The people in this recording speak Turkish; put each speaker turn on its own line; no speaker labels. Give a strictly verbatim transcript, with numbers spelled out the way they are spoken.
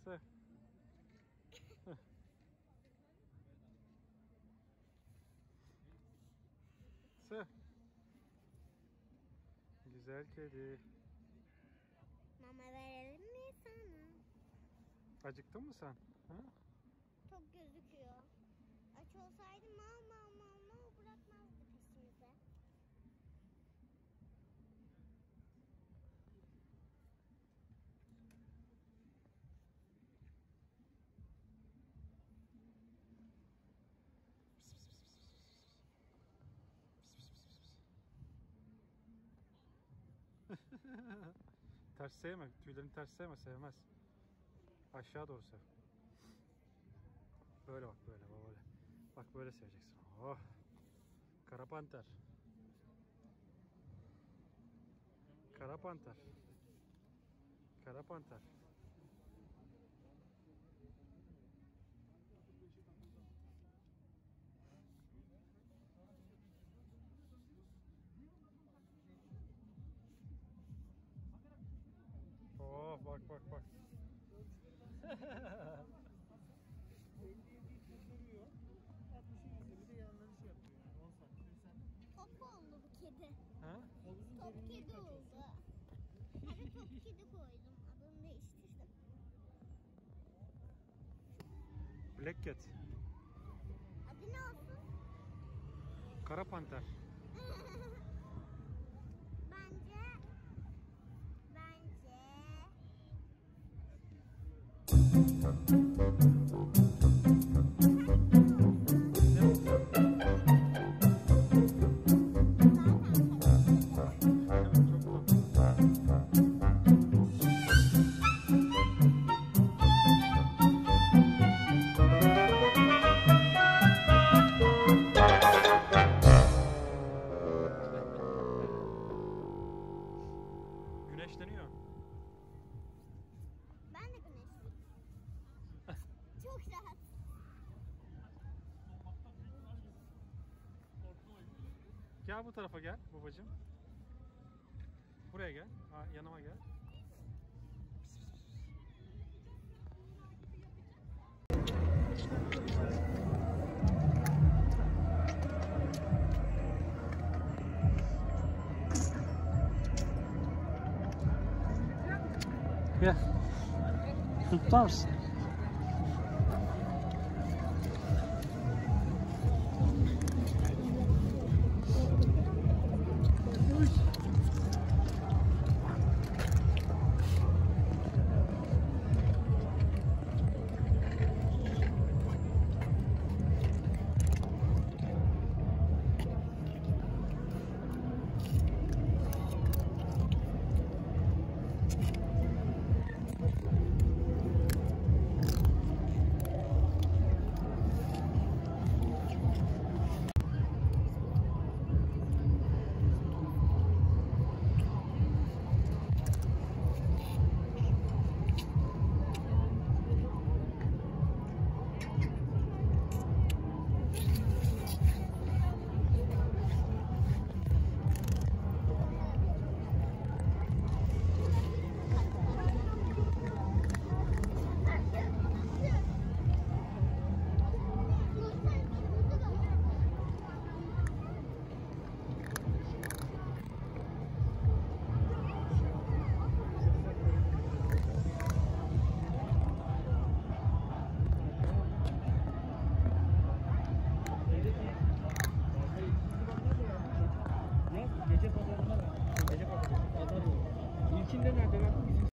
Sev. Sev. Güzel kedi.
Mama verelim mi sana?
Acıktın mı sen? Ha?
Çok gözüküyor. Aç olsaydı mama mama bırakmazdı peşimize.
Ters sevme. Tüylerini ters sevme. Sevmez. Aşağı doğru sev. Böyle bak böyle böyle. Bak böyle seveceksin. Oh. Kara panter. Kara panter. Kara panter. Oh bak bak bak.
Top oldu bu kedi.
Ha?
Top kedi oldu. Hadi top kedi koydum. Adını değiştirdim.
Black cat.
Adı ne olsun?
Kara panter.
Bence bence
Güneşleniyor.
ben de güneşliyim. Çok rahat.
Gel bu tarafa gel babacığım. Buraya gel. Ha, yanıma gel. Gel. Tutar mısın?